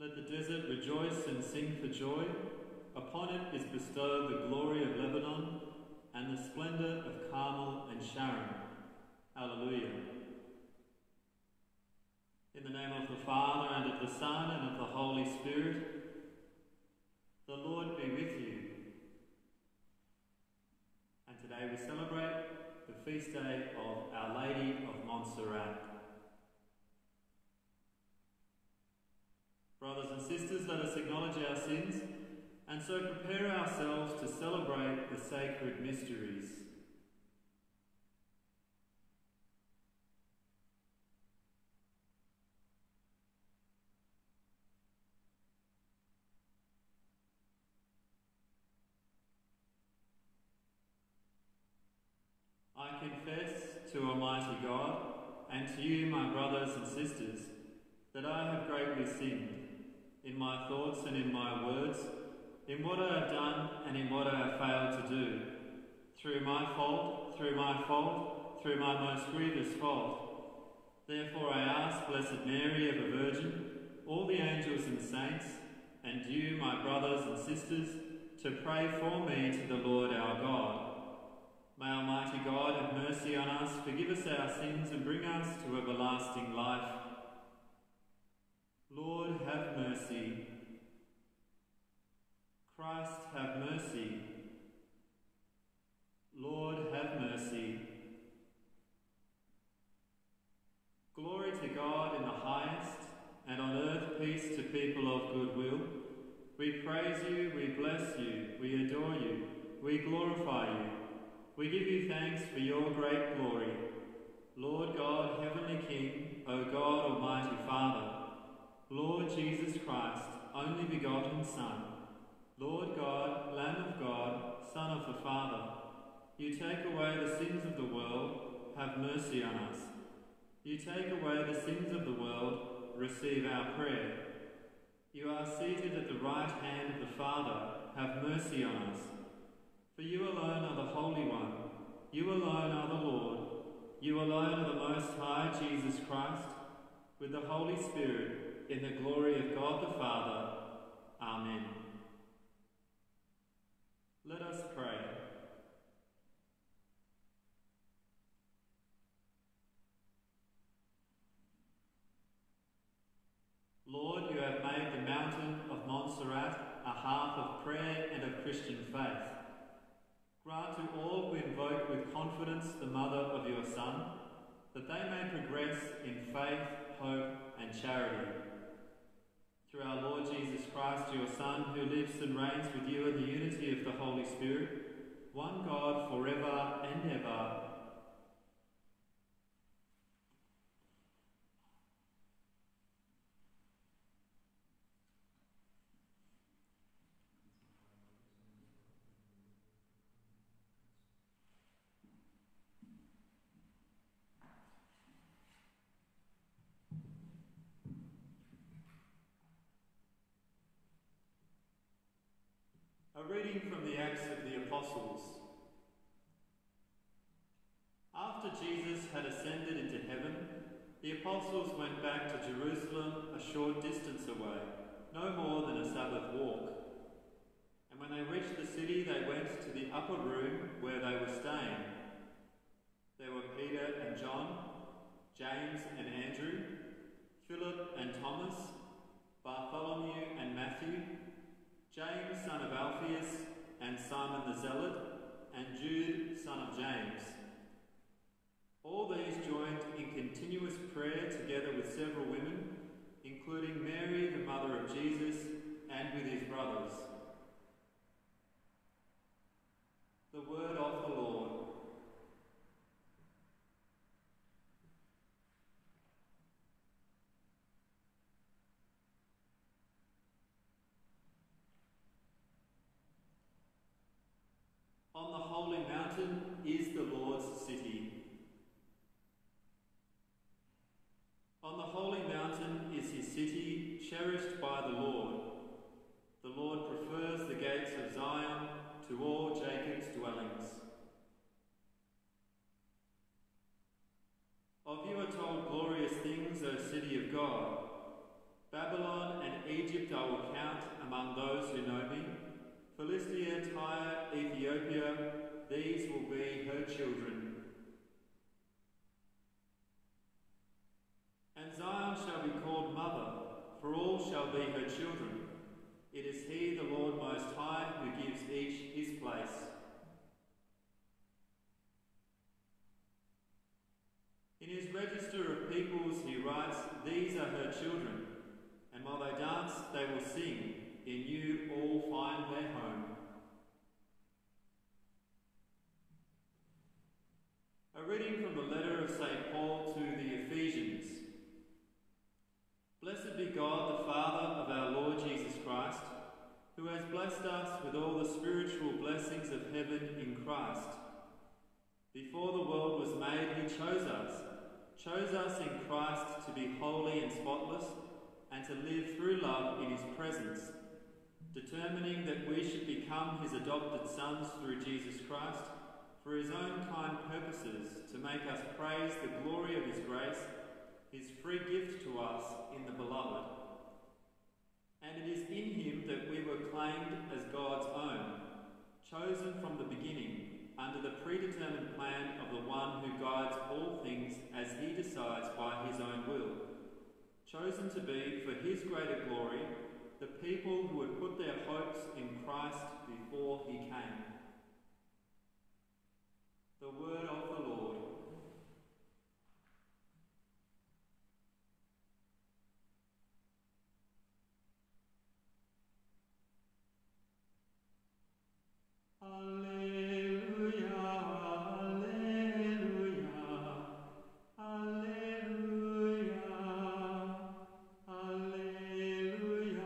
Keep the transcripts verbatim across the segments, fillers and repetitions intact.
Let the desert rejoice and sing for joy. Upon it is bestowed the glory of Lebanon and the splendour of Carmel and Sharon. Alleluia. In the name of the Father, and of the Son, and of the Holy Spirit, the Lord be with you. And today we celebrate the feast day of Our Lady of Montserrat. Brothers and sisters, let us acknowledge our sins and so prepare ourselves to celebrate the sacred mysteries. I confess to Almighty God and to you, my brothers and sisters, that I have greatly sinned in my thoughts and in my words, in what I have done and in what I have failed to do, through my fault, through my fault, through my most grievous fault. Therefore I ask Blessed Mary, ever Virgin, all the angels and saints, and you, my brothers and sisters, to pray for me to the Lord our God. May Almighty God have mercy on us, forgive us our sins, and bring us to everlasting life. Lord, have mercy. Christ, have mercy. Lord, have mercy. Glory to God in the highest, and on earth peace to people of good will. We praise you, we bless you, we adore you, we glorify you. We give you thanks for your great glory. Lord God, Heavenly King, O God, Almighty Father, Lord Jesus Christ, only begotten Son, Lord God, Lamb of God, Son of the Father, you take away the sins of the world, have mercy on us. You take away the sins of the world, receive our prayer. You are seated at the right hand of the Father, have mercy on us. For you alone are the Holy One, you alone are the Lord, you alone are the Most High, Jesus Christ, with the Holy Spirit, in the glory of God the Father. Amen. Let us pray. Lord, you have made the mountain of Montserrat a hearth of prayer and of Christian faith. Grant to all who invoke with confidence the Mother of your Son, that they may progress in faith, hope, and charity. Through our Lord Jesus Christ, your Son, who lives and reigns with you in the unity of the Holy Spirit, one God forever and ever. A reading from the Acts of the Apostles. After Jesus had ascended into heaven, the apostles went back to Jerusalem a short distance away, no more than a Sabbath walk. And when they reached the city, they went to the upper room where they were staying. There were Peter and John, James and Andrew, Philip and Thomas, Bartholomew and Matthew, James, son of Alphaeus, and Simon the Zealot, and Jude, son of James. All these joined in continuous prayer together with several women, including Mary, the mother of Jesus, and with his brothers. The word of the Lord. On the holy mountain is the Lord's city. On the holy mountain is his city, cherished by the Lord. The Lord prefers the gates of Zion to all Jacob's dwellings. Of you are told glorious things, O city of God. Babylon and Egypt Ethiopia, these will be her children. And Zion shall be called mother, for all shall be her children. It is he, the Lord Most High, who gives each his place. In his register of peoples he writes, these are her children, and while they dance they will sing, in you all find their home. A reading from the letter of Saint Paul to the Ephesians. Blessed be God, the Father of our Lord Jesus Christ, who has blessed us with all the spiritual blessings of heaven in Christ. Before the world was made, he chose us, chose us in Christ to be holy and spotless, and to live through love in his presence, determining that we should become his adopted sons through Jesus Christ, for his own kind purposes, to make us praise the glory of his grace, his free gift to us in the Beloved. And it is in him that we were claimed as God's own, chosen from the beginning, under the predetermined plan of the one who guides all things as he decides by his own will, chosen to be, for his greater glory, the people who would put their hopes in Christ before he came. The word of the Lord. Alleluia, alleluia, alleluia, alleluia,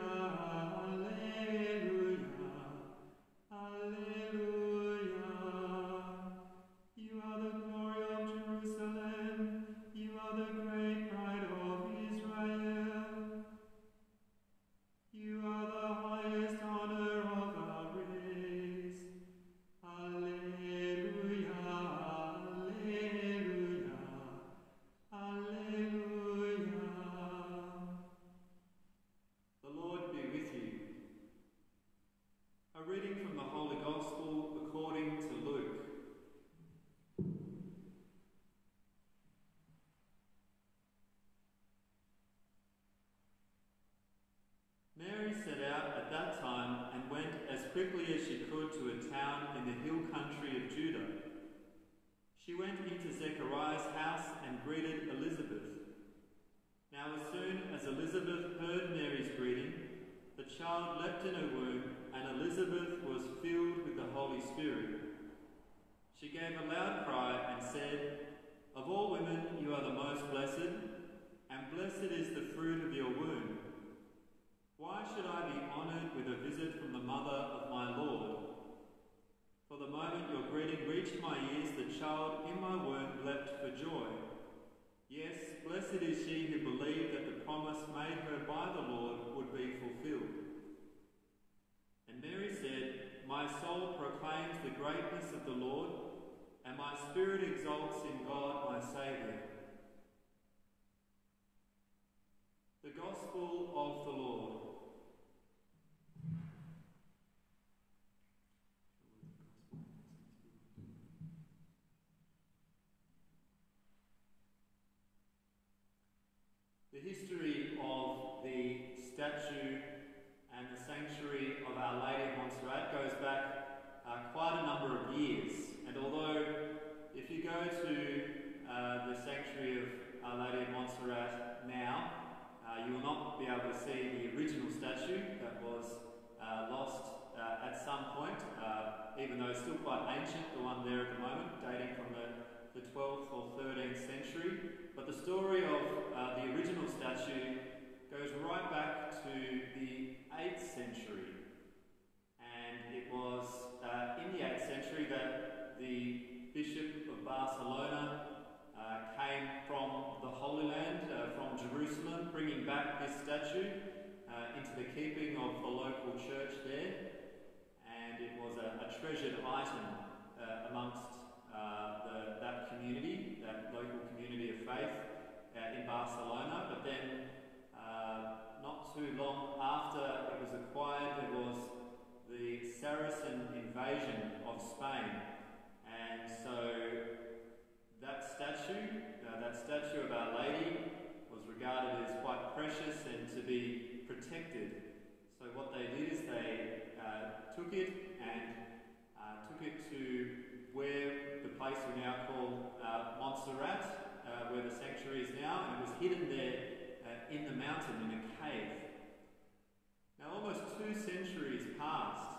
alleluia, alleluia. You are the glory of Jerusalem, you are the great pride of Israel. You are the highest honour of our race. Alleluia, alleluia, alleluia. The Lord be with you. A reading from the Holy Gospel according to Luke. Mary set out at that time and went as quickly as she could to a town in the hill country of Judah. She went into Zechariah's house and greeted Elizabeth. Now as soon as Elizabeth heard Mary's greeting, the child leapt in her womb, and Elizabeth was filled with the Holy Spirit. She gave a loud cry and said, "Of all women you are the most blessed, and blessed is the fruit of your womb. Why should I be honoured with a visit from the mother of my Lord? For the moment your greeting reached my ears, the child in my womb leapt for joy. Yes, blessed is she who believed that the promise made her by the Lord would be fulfilled." And Mary said, "My soul proclaims the greatness of the Lord, and my spirit exalts in God my Saviour." The Gospel of the Lord. The history of the statue and the sanctuary of Our Lady of Montserrat goes back uh, quite a number of years. And although if you go to uh, the sanctuary of Our Lady of Montserrat now, uh, you will not be able to see the original statue that was uh, lost uh, at some point, uh, even though it's still quite ancient, the one there at the moment, dating from the, the twelfth or thirteenth century. But the story of uh, the original statue goes right back to the eighth century. And it was uh, in the eighth century that the Bishop of Barcelona uh, came from the Holy Land, uh, from Jerusalem, bringing back this statue uh, into the keeping of the local church there. And it was a, a treasured item uh, amongst uh, the, that community, that local community of faith uh, in Barcelona. But then uh, not too long after it was acquired, there was the Saracen invasion invasion of Spain. And so that statue, uh, that statue of Our Lady was regarded as quite precious and to be protected. So what they did is they uh, took it and uh, took it to where the place we now call uh, Montserrat, uh, where the sanctuary is now, and it was hidden there uh, in the mountain in a cave. Now almost two centuries passed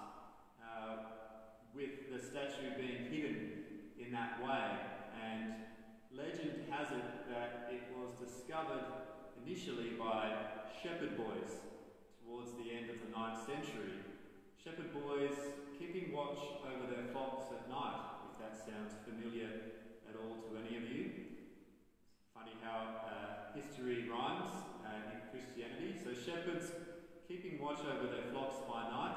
uh, with the statue being hidden in that way, and legend has it that it was discovered initially by shepherd boys towards the end of the ninth century. Shepherd boys keeping watch over their flocks at night, if that sounds familiar at all to any of you. It's funny how uh, history rhymes uh, in Christianity. So shepherds keeping watch over their flocks by night,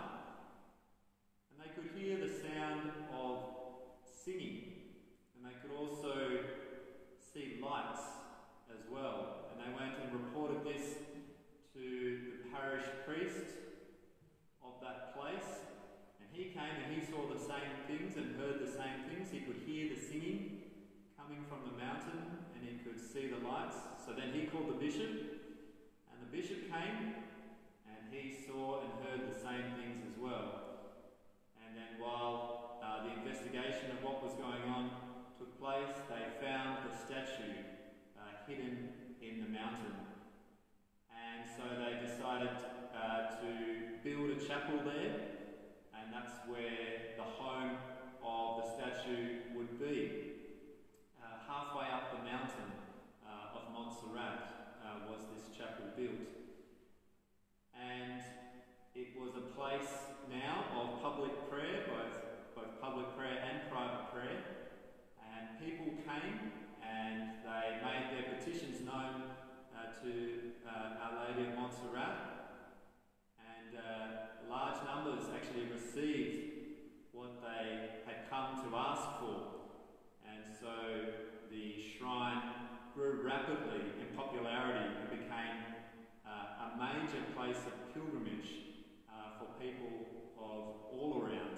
and they could hear the sound of singing, and they could also see lights as well. And they went and reported this to the parish priest of that place, and he came and he saw the same things and heard the same things. He could hear the singing coming from the mountain, and he could see the lights. So then he called the bishop, and the bishop came, and he saw and heard the same things as well. And then while uh, the investigation of what was going on took place, they found the statue uh, hidden in the mountain. And so they decided uh, to build a chapel there, and that's where the home of the statue would be. Uh, halfway up the mountain uh, of Montserrat uh, was this chapel built. And it was a place now of public prayer, both, both public prayer and private prayer. And people came and they made their petitions known uh, to uh, Our Lady of Montserrat. And uh, large numbers actually received what they had come to ask for. And so the shrine grew rapidly in popularity and became uh, a major place of pilgrimage uh, for people of all around.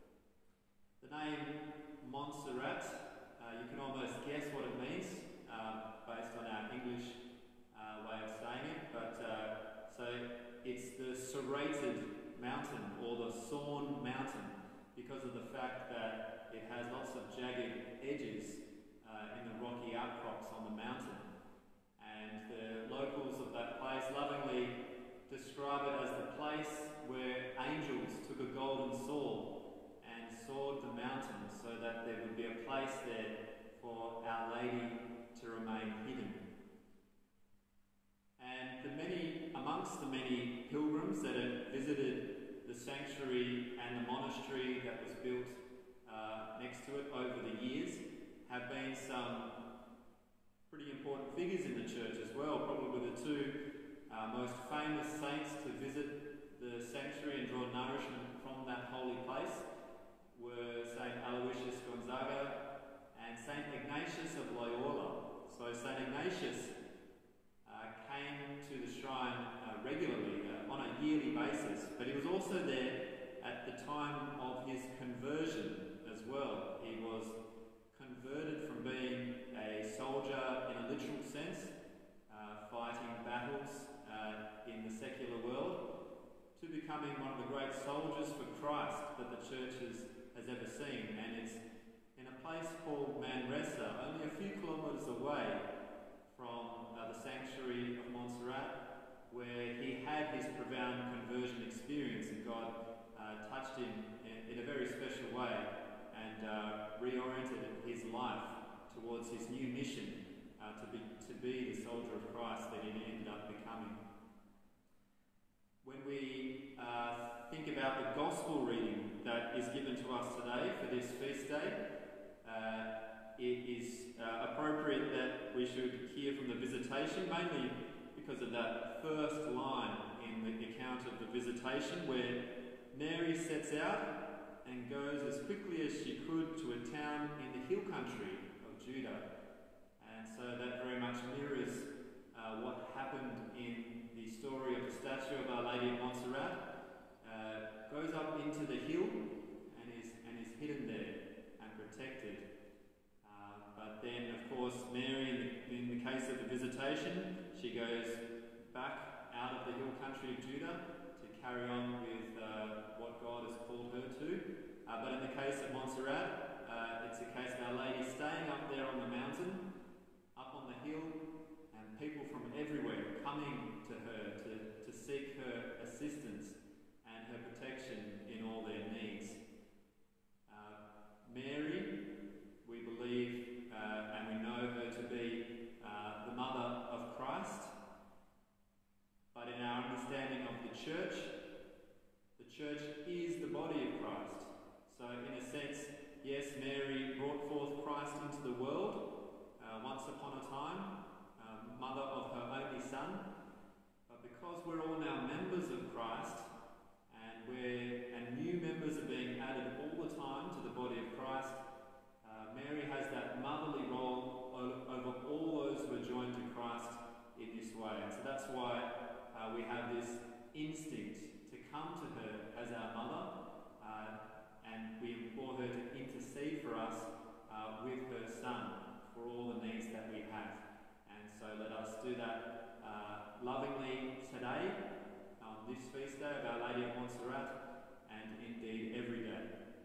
The name Montserrat, uh, you can almost guess what it means uh, based on our English uh, way of saying it, but uh, so it's the serrated mountain or the sawn mountain because of the fact that it has lots of jagged edges uh, in the rocky outcrops on the mountain. And the locals of that place lovingly describe it as the place where angels took a golden sword and sawed the mountain so that there would be a place there for Our Lady to remain hidden. And the many, amongst the many pilgrims that had visited the sanctuary and the monastery that was built uh, next to it over the years, have been some pretty important figures in the church as well. Probably the two uh, most famous saints to visit the sanctuary and draw nourishment from that holy place were Saint Aloysius Gonzaga and Saint Ignatius of Loyola. So Saint Ignatius uh, came to the shrine uh, regularly uh, on a yearly basis, but he was also there at the time of his conversion as well. He was converted from being a soldier in a literal sense, uh, fighting battles uh, in the secular world, to becoming one of the great soldiers for Christ that the church has, has ever seen. And it's in a place called Manresa, only a few kilometres away from uh, the sanctuary of Montserrat, where he had his profound conversion experience, and God uh, touched him in, in a very special way and uh, reoriented his life towards his new mission uh, to be to be the soldier of Christ that he ended up becoming. When we uh, think about the gospel reading that is given to us today for this feast day, uh, it is uh, appropriate that we should hear from the visitation, mainly because of that first line in the account of the visitation, where Mary sets out and goes as quickly as she could to a town in the hill country of Judah. And so that very much mirrors uh, what happened in the story of the statue of Our Lady of Montserrat. Uh, goes up into the hill and is hidden there and protected. Uh, but then, of course, Mary, in the, in the case of the visitation, she goes back out of the hill country of Judah to carry on with uh, what God has called her to. Uh, but in the case of Montserrat, uh, it's a case of Our Lady staying up there on the mountain, up on the hill, and people from everywhere coming to her to, to seek her assistance and her protection in all their needs. Uh, Mary, we believe uh, and we know her to be uh, the mother of Christ, but in our understanding of the church, the church is the body of Christ. So in a sense, yes, Mary brought forth Christ into the world uh, once upon a time, um, mother of her only son, but because we're all now members of Christ, and we're and new members are being added all the time to the body of Christ, uh, Mary has that motherly role over all those who are joined to Christ in this way. And so that's why uh, we have this instinct to come to her as our mother, uh, and we implore her to intercede for us uh, with her son for all the needs that we have. And so let us do that uh, lovingly today, on this feast day of Our Lady of Montserrat, and indeed every day.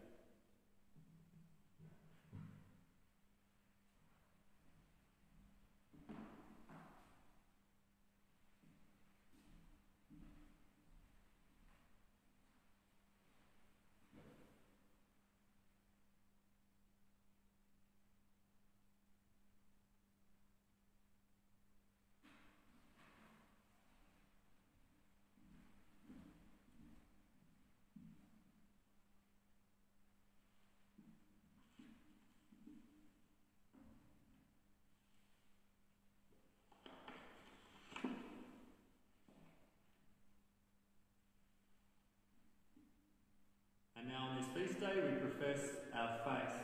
And now on this feast day we profess our faith.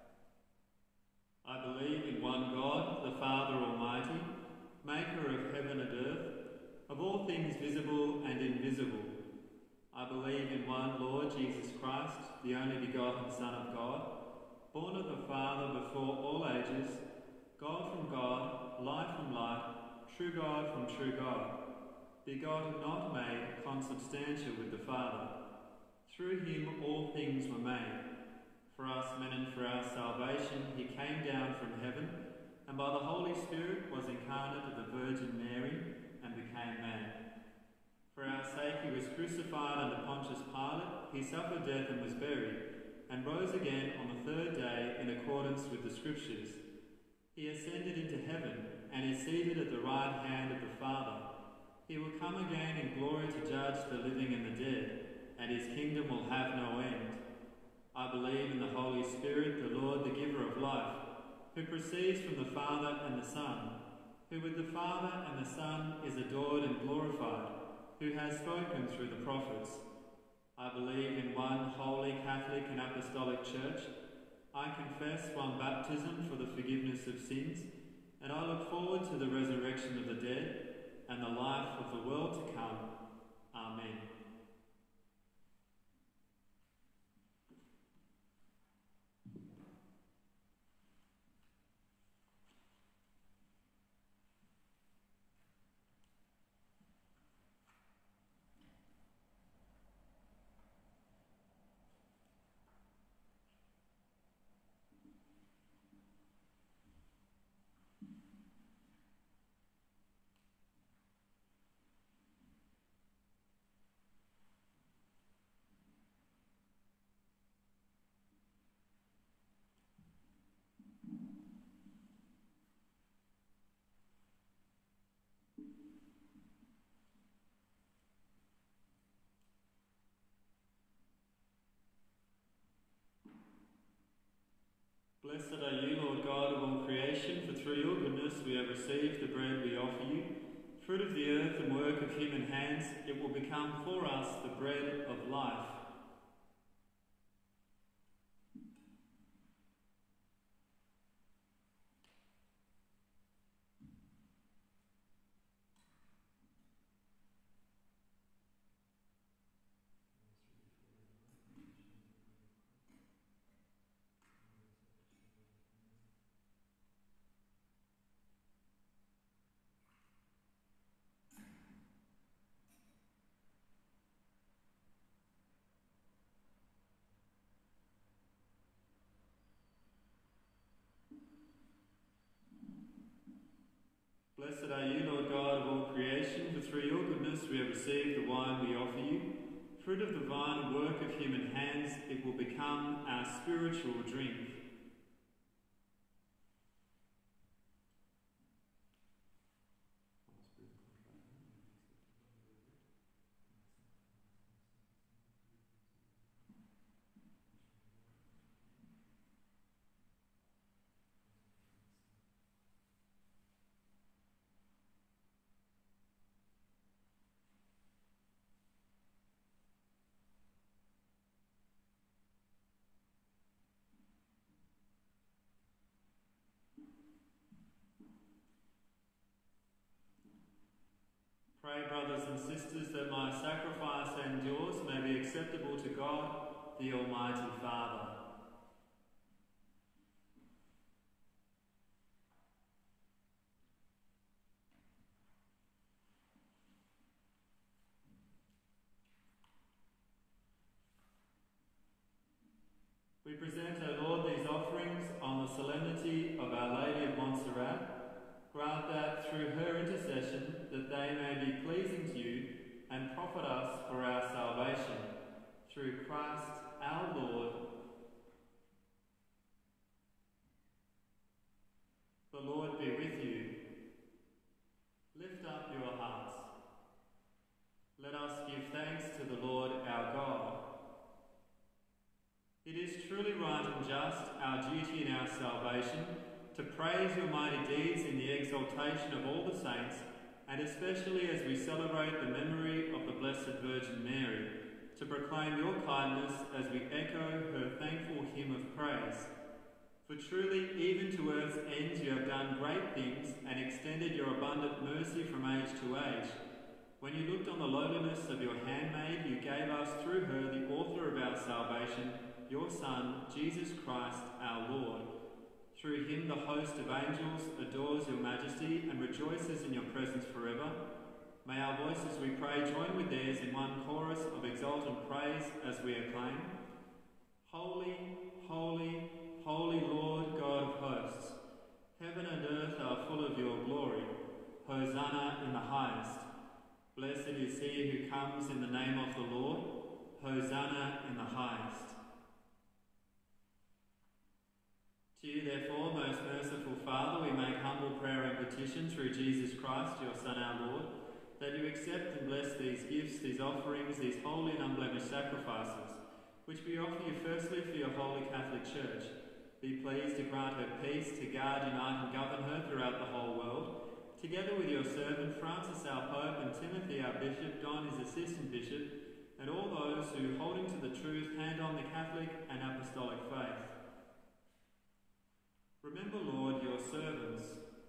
I believe in one God, the Father Almighty, maker of heaven and earth, of all things visible and invisible. I believe in one Lord Jesus Christ, the only begotten Son of God, born of the Father before all ages, God from God, light from light, true God from true God, begotten, not made, consubstantial with the Father. Through him all things were made. For us men and for our salvation he came down from heaven, and by the Holy Spirit was incarnate of the Virgin Mary, and became man. For our sake he was crucified under Pontius Pilate, he suffered death and was buried, and rose again on the third day in accordance with the Scriptures. He ascended into heaven, and is seated at the right hand of the Father. He will come again in glory to judge the living and the dead, and his kingdom will have no end. I believe in the Holy Spirit, the Lord, the giver of life, who proceeds from the Father and the Son, who with the Father and the Son is adored and glorified, who has spoken through the prophets. I believe in one holy, Catholic and Apostolic Church. I confess one baptism for the forgiveness of sins, and I look forward to the resurrection of the dead and the life of the world to come. Amen. Blessed are you, Lord God of all creation, for through your goodness we have received the bread we offer you. Fruit of the earth and work of human hands, it will become for us the bread of life. Blessed are you, Lord God of all creation, for through your goodness we have received the wine we offer you. Fruit of the vine and work of human hands, it will become our spiritual drink. Pray, brothers and sisters, that my sacrifice and yours may be acceptable to God, the Almighty Father. We present, O Lord, these offerings on the solemnity of Our Lady of Montserrat. Grant that through her intercession that they may be pleasing to you and profit us for our salvation. Through Christ our Lord. The Lord be with you. Lift up your hearts. Let us give thanks to the Lord our God. It is truly right and just, our duty and our salvation, to praise your mighty deeds in the exaltation of all the saints, and especially as we celebrate the memory of the Blessed Virgin Mary, to proclaim your kindness as we echo her thankful hymn of praise. For truly, even to earth's ends you have done great things and extended your abundant mercy from age to age. When you looked on the lowliness of your handmaid, you gave us through her the author of our salvation, your Son, Jesus Christ our Lord. Through him the host of angels adores your majesty and rejoices in your presence forever. May our voices, we pray, join with theirs in one chorus of exultant praise as we acclaim. Holy, holy, holy Lord God of hosts, heaven and earth are full of your glory. Hosanna in the highest. Blessed is he who comes in the name of the Lord. Hosanna in the highest. To you, therefore, most merciful Father, we make humble prayer and petition through Jesus Christ, your Son, our Lord, that you accept and bless these gifts, these offerings, these holy and unblemished sacrifices, which we offer you firstly for your holy Catholic Church. Be pleased to grant her peace, to guard, unite and govern her throughout the whole world, together with your servant Francis our Pope and Timothy our Bishop, Don his Assistant Bishop, and all those who, holding to the truth, hand on the Catholic and Apostolic faith. Remember, Lord, your servants,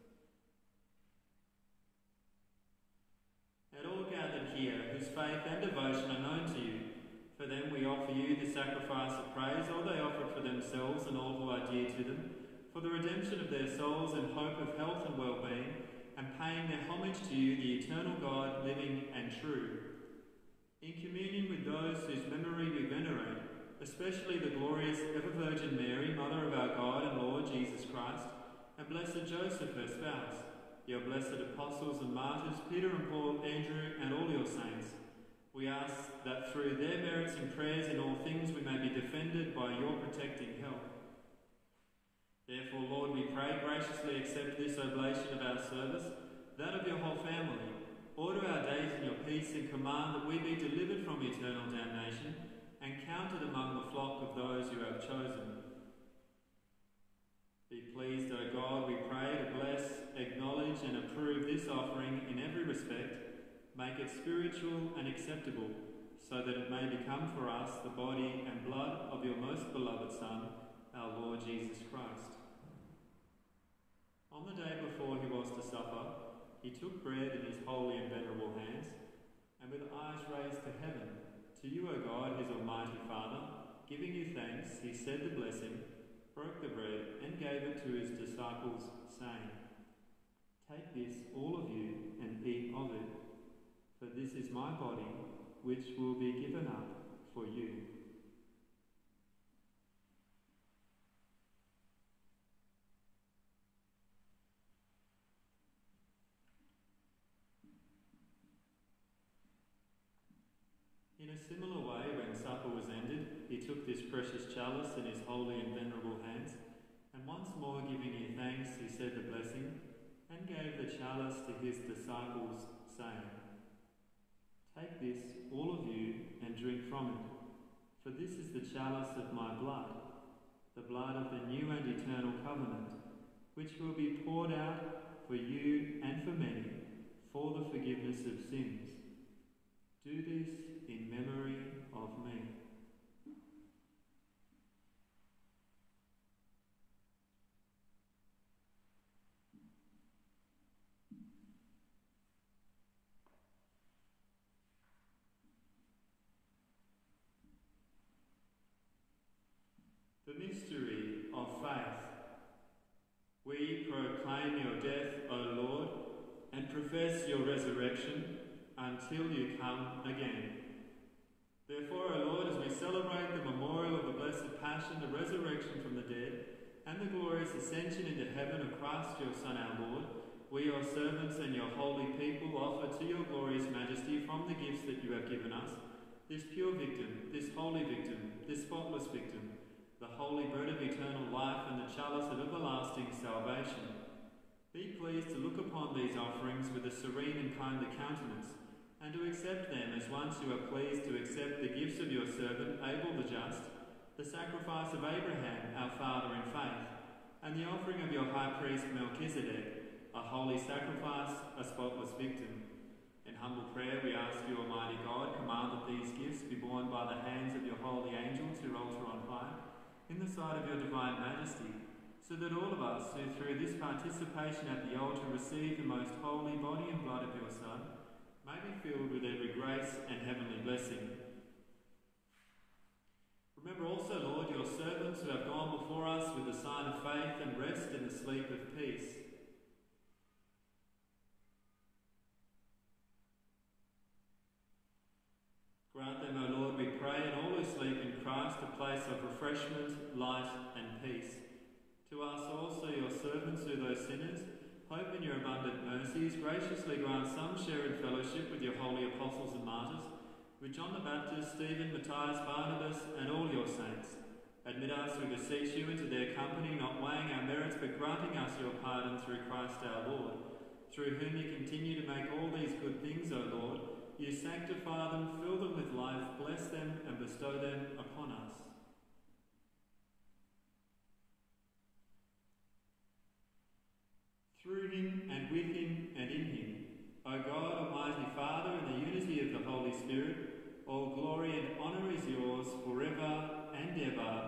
and all gathered here, whose faith and devotion are known to you. For them we offer you the sacrifice of praise, all they offer for themselves and all who are dear to them, for the redemption of their souls and hope of health and well-being, and paying their homage to you, the eternal God, living and true. In communion with those whose memory we venerate, especially the glorious ever-Virgin Mary, Mother of our God and Lord Jesus Christ, and blessed Joseph, her spouse, your blessed apostles and martyrs, Peter and Paul, Andrew, and all your saints, we ask that through their merits and prayers in all things we may be defended by your protecting help. Therefore, Lord, we pray, graciously accept this oblation of our service, that of your whole family. Order our days in your peace and command that we be delivered from eternal damnation and counted among the flock of those you have chosen. Be pleased, O God, we pray, to bless, acknowledge and approve this offering in every respect. Make it spiritual and acceptable, so that it may become for us the body and blood of your most beloved Son, our Lord Jesus Christ. On the day before he was to suffer, he took bread in his holy and venerable hands, and with eyes raised to heaven, to you, O God, his almighty Father, giving you thanks, he said the blessing, broke the bread, and gave it to his disciples, saying, "Take this, all of you, and eat of it, for this is my body, which will be given up for you." In a similar way, when supper was ended, he took this precious chalice in his holy and venerable hands, and once more giving you thanks, he said the blessing, and gave the chalice to his disciples, saying, "Take this, all of you, and drink from it, for this is the chalice of my blood, the blood of the new and eternal covenant, which will be poured out for you and for many for the forgiveness of sins. Do this in memory of me." The mystery of faith. We proclaim your death, O Lord, and profess your resurrection until you come again. Therefore, O Lord, as we celebrate the memorial of the blessed Passion, the resurrection from the dead, and the glorious ascension into heaven of Christ, your Son, our Lord, we, your servants and your holy people, offer to your glorious majesty from the gifts that you have given us, this pure victim, this holy victim, this spotless victim, the holy bread of eternal life and the chalice of everlasting salvation. Be pleased to look upon these offerings with a serene and kindly countenance, and to accept them as once you are pleased to accept the gifts of your servant Abel the just, the sacrifice of Abraham, our father in faith, and the offering of your high priest Melchizedek, a holy sacrifice, a spotless victim. In humble prayer we ask you, Almighty God, command that these gifts be borne by the hands of your holy angels who altar on high, in the sight of your divine majesty, so that all of us who through this participation at the altar receive the most holy body and blood of your Son, may be filled with every grace and heavenly blessing. Remember also, Lord, your servants who have gone before us with the sign of faith and rest in the sleep of peace. Grant them, O Lord, we pray, and all who sleep in Christ, a place of refreshment, light and peace. To us also, your servants, who though sinners, hope in your abundant mercies, graciously grant some share in fellowship with your holy apostles and martyrs, with John the Baptist, Stephen, Matthias, Barnabas, and all your saints. Admit us, we beseech you, into their company, not weighing our merits, but granting us your pardon through Christ our Lord, through whom you continue to make all these good things, O Lord. You sanctify them, fill them with life, bless them, and bestow them upon us. Through him, and with him, and in him, O God, Almighty Father, in the unity of the Holy Spirit, all glory and honour is yours forever and ever.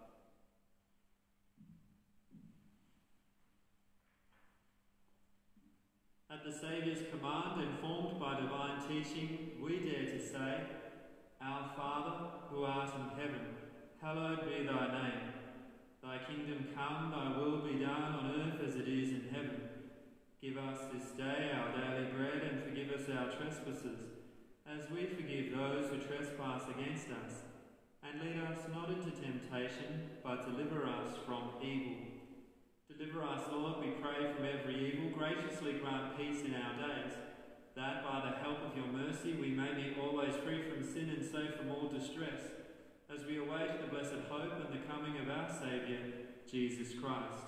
At the Saviour's command, informed by divine teaching, we dare to say, Our Father, who art in heaven, hallowed be thy name. Thy kingdom come, thy will be done on earth as it is in heaven. Give us this day our daily bread, and forgive us our trespasses, as we forgive those who trespass against us. And lead us not into temptation, but deliver us from evil. Deliver us, Lord, we pray, from every evil. Graciously grant peace in our days, that by the help of your mercy we may be always free from sin and safe from all distress, as we await the blessed hope and the coming of our Saviour, Jesus Christ.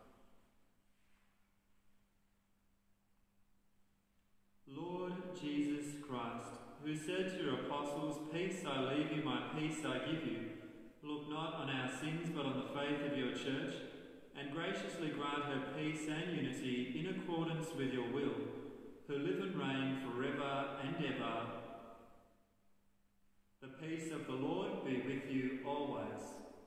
Lord Jesus Christ, who said to your apostles, Peace I leave you, my peace I give you, look not on our sins but on the faith of your church, and graciously grant her peace and unity in accordance with your will, who live and reign forever and ever. The peace of the Lord be with you always.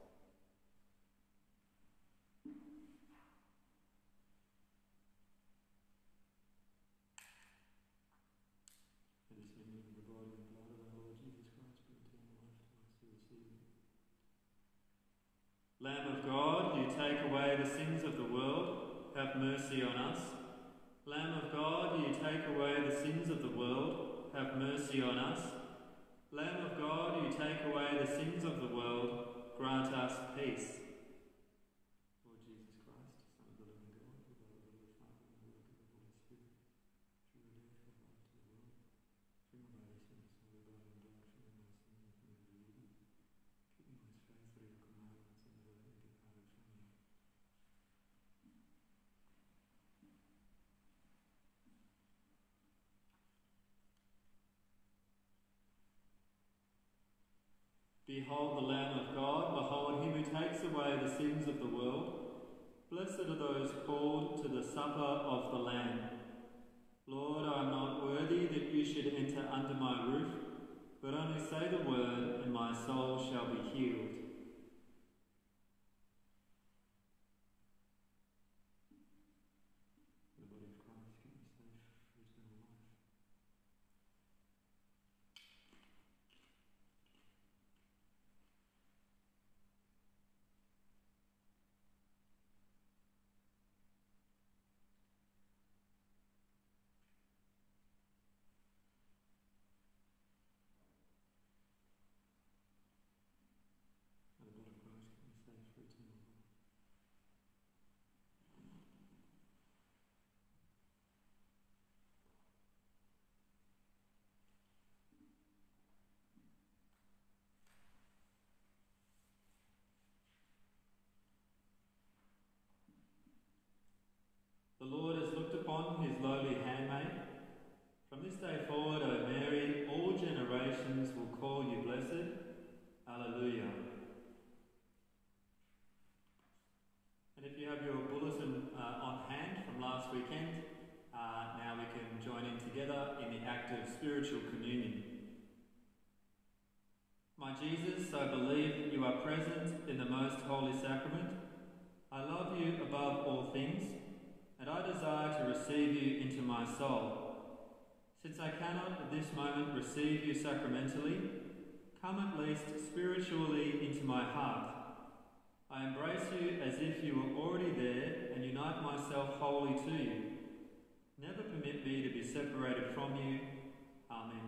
Lamb of God, you take away the sins of the world, have mercy on us. Lamb of God, you take away the sins of the world, have mercy on us. Lamb of God, you take away the sins of the world, grant us peace. Lord Jesus Christ, Son of the living God, who by the will of the Father and the work of the Holy Spirit, through the death of life to the world, bring about us in the soul of God and die from the mercy. Behold the Lamb of God, behold him who takes away the sins of the world. Blessed are those called to the supper of the Lamb. Lord, I am not worthy that you should enter under my roof, but only say the word, and my soul shall be healed. The Lord has looked upon his lowly handmaid. From this day forward, O Mary, all generations will call you blessed. Alleluia. And if you have your bulletin uh, on hand from last weekend, uh, now we can join in together in the act of spiritual communion. My Jesus, I believe that you are present in the most holy sacrament. I love you above all things, and I desire to receive you into my soul. Since I cannot at this moment receive you sacramentally, come at least spiritually into my heart. I embrace you as if you were already there and unite myself wholly to you. Never permit me to be separated from you. Amen.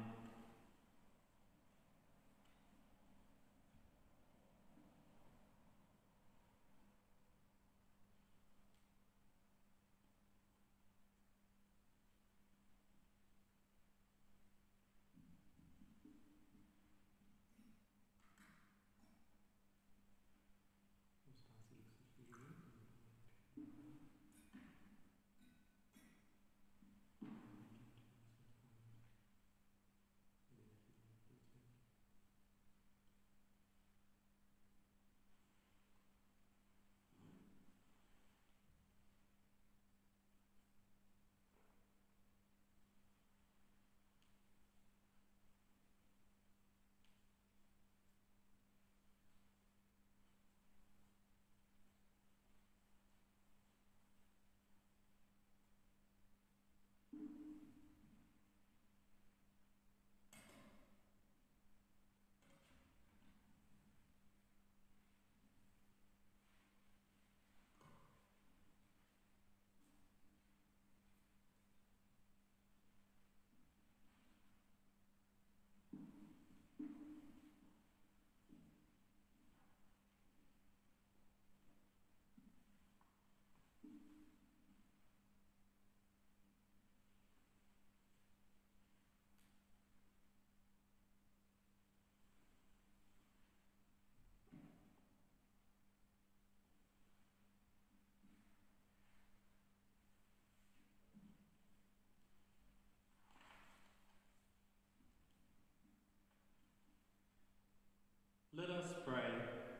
Let us pray.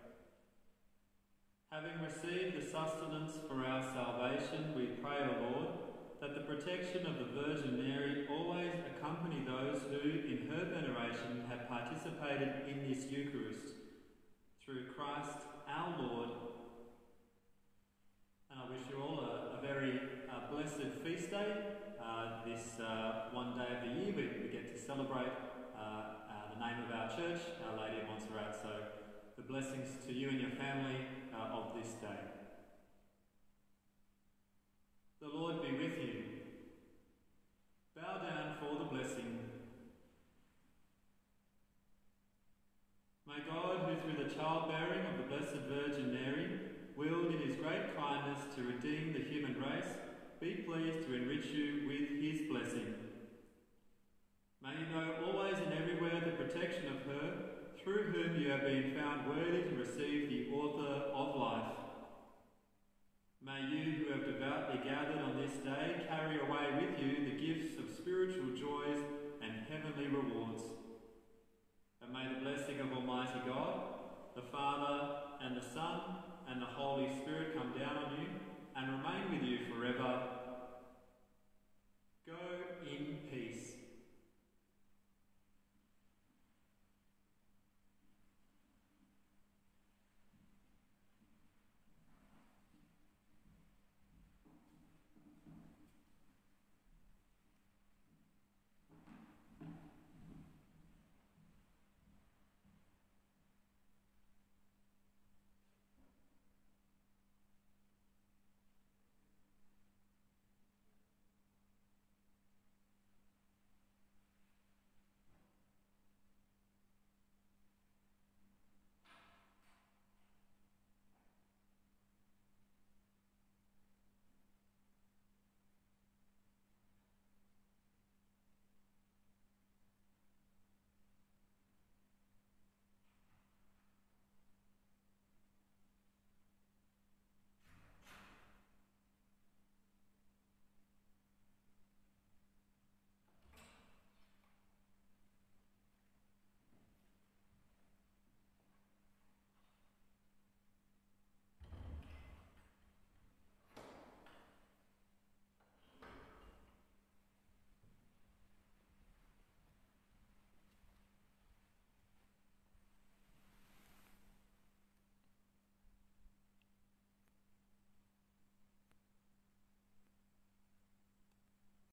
Having received the sustenance for our salvation, we pray, O Lord, that the protection of the Virgin Mary always accompany those who, in her veneration, have participated in this Eucharist. Through Christ our Lord. And I wish you all a, a very uh, blessed feast day. Uh, this uh, one day of the year we, we get to celebrate uh, uh, the name of our church, Our Lady of Montserrat. So the blessings to you and your family uh, of this day. The Lord be with you. Bow down for the blessing. May God, who through the childbearing of the Blessed Virgin Mary, willed in his great kindness to redeem the human race, be pleased to enrich you with his blessing. May you know always and everywhere the protection of her, through whom you have been found worthy to receive the author of life.